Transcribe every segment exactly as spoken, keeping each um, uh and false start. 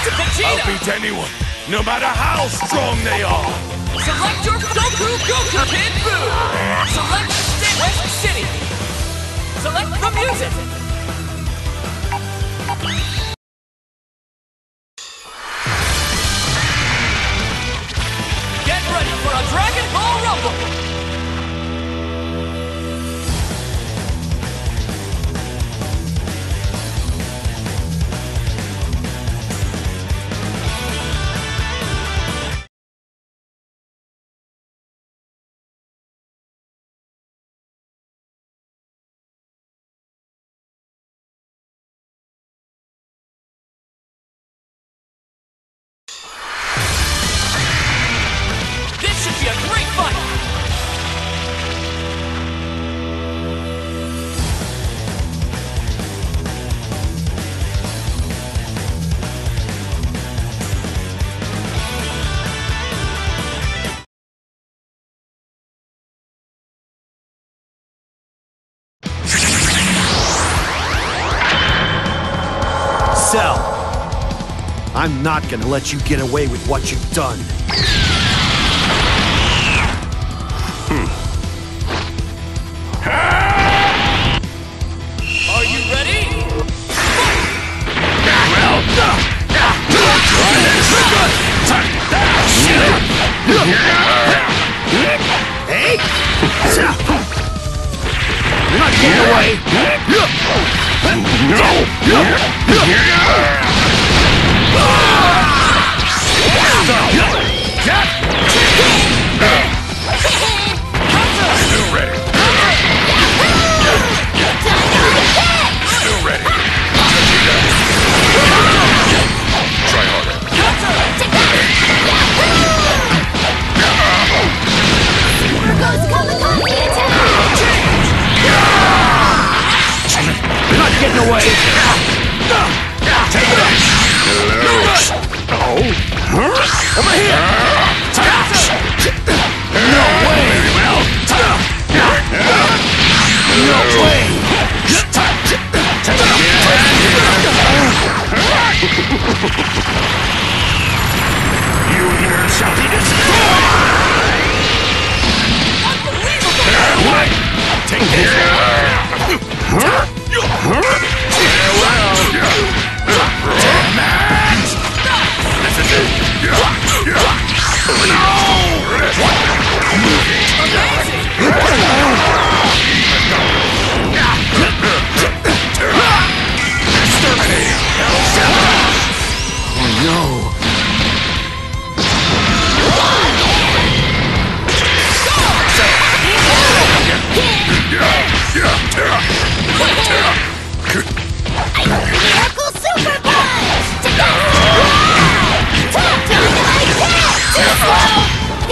to Vegeta! I'll beat anyone, no matter how strong they are! Select your Goku, Goku Kid Buu! Select State West City! Select the music! Get ready for a Dragon Ball Rumble! Be a great fight! Cell, I'm not gonna let you get away with what you've done. Are you ready? Hey! You're not getting away! Still ready. Still ready. Try harder. Here goes Kamikaze attack! You're not getting away! Take it up! Oh! Over here! No way! No way! Take it up! You here shall be destroyed! Unbelievable! Take this! Max! This is it! No! Oh no! Miracle Super Punch! Talk to me like that! Too slow!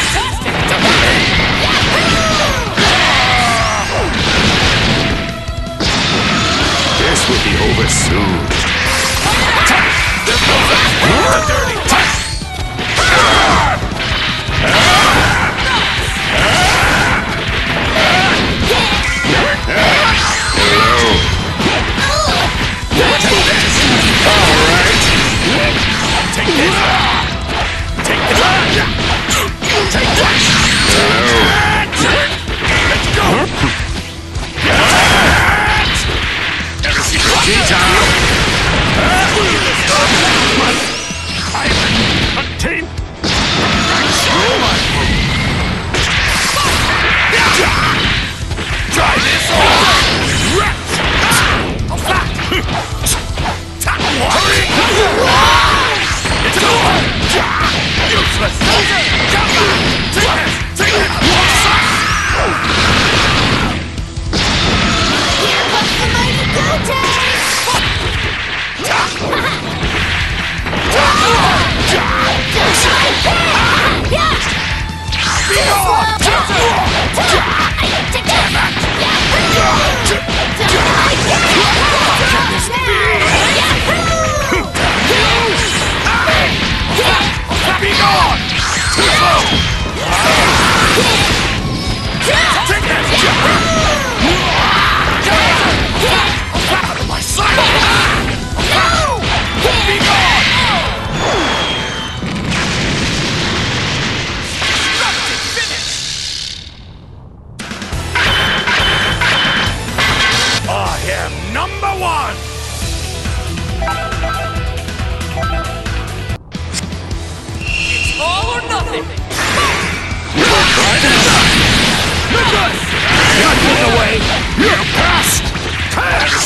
This will be over soon. Dirty touch! Tea time!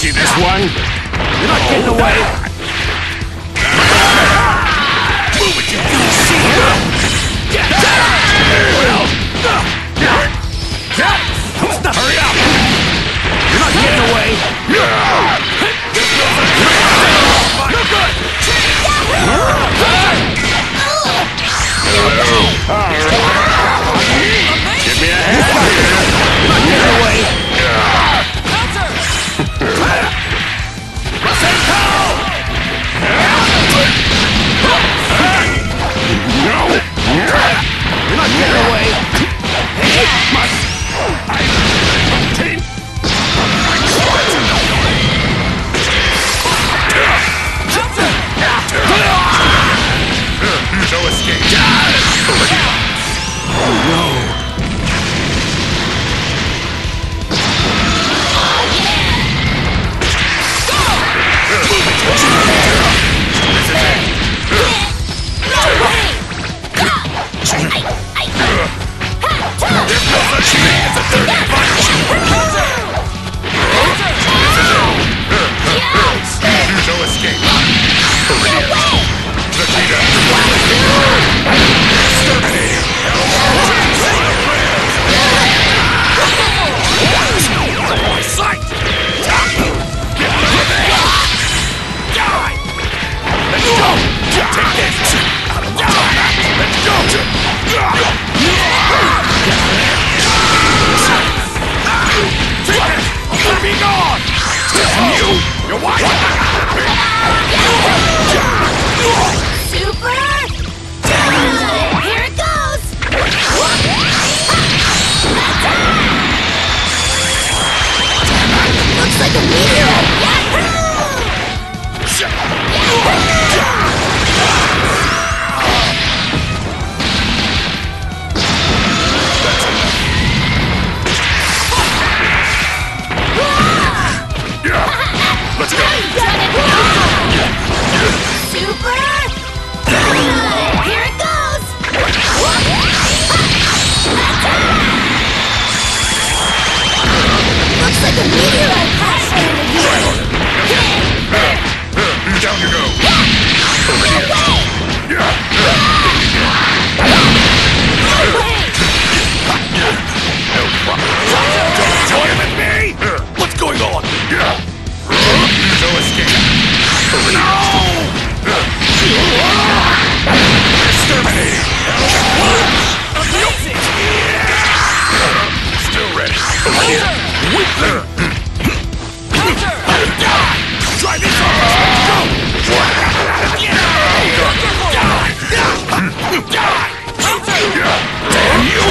See this one? You're not getting away! Move it, you see it! Hurry up! You're not getting away! No good! Give me a hand here! You're not getting away! You're not getting away! Hey, must I obtain my sword? No escape! Oh no! There's no such thing as a dirty punch! No escape! Vegeta! Exterminate! My sight! Die! Let's go! Take this! Out of my back! Let's go! Be gone! You! You're white! Super! Here it goes! Looks like a meteor! Let's go! Super! Here it goes! Looks like a meteorite crash landed here! Down you go! Don't join with me! What's going on? No escape! No! Exterminate! Amazing! Still ready! Counter! Try this on! Go! Damn you!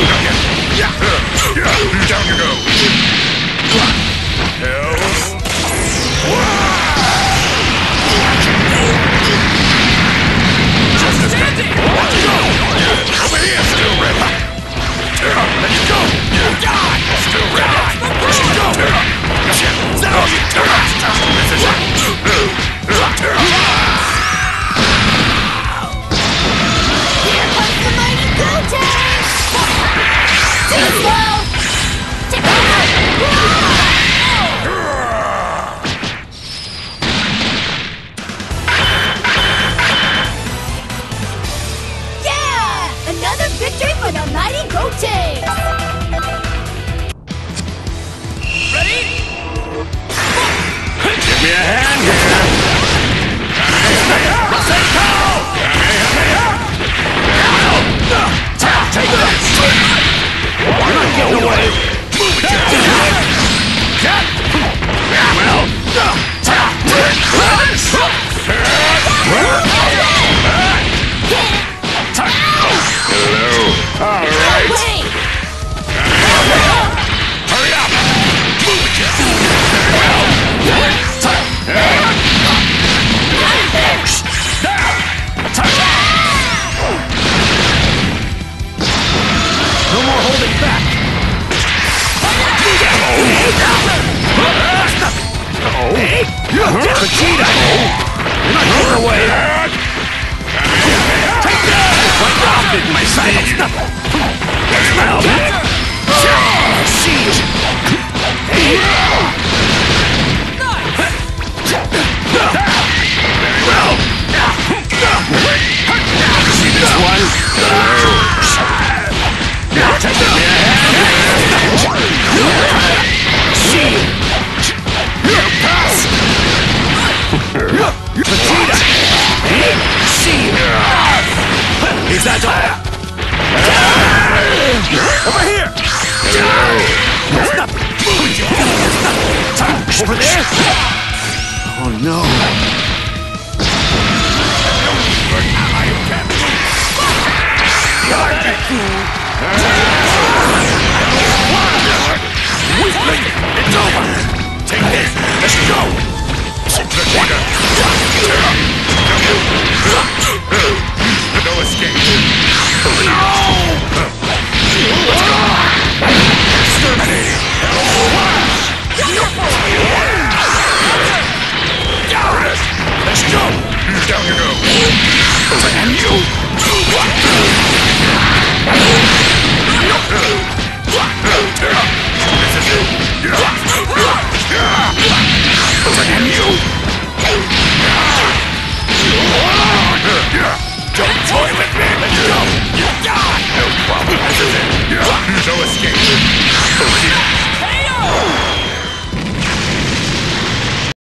Down you go! Hell! Just standing! Let's go! Over here! Still ready! Let's go! Die! Still ready! Let's go! Now you turn! This is it! Here comes the mighty Goten! Too slow! Take over! Yeah! Another victory for the mighty Goten! Ready? Give me a hand here! Take this! You're not getting away! Move it! Well! Hello! Alright! Wait! Hurry up! Move it! Well! No more holding back! Oh! Hey! Vegeta! You're not getting away! Take that! Right off in my sight! Now! Siege! Hey! Over there? Oh no. It's over! Take this! Let's go! No escape! No! Exterminate! Let's go! Down you go! And you! This is it! And you! Don't toy with me! Let's go! You die! No problem! This is it! No escape! K O!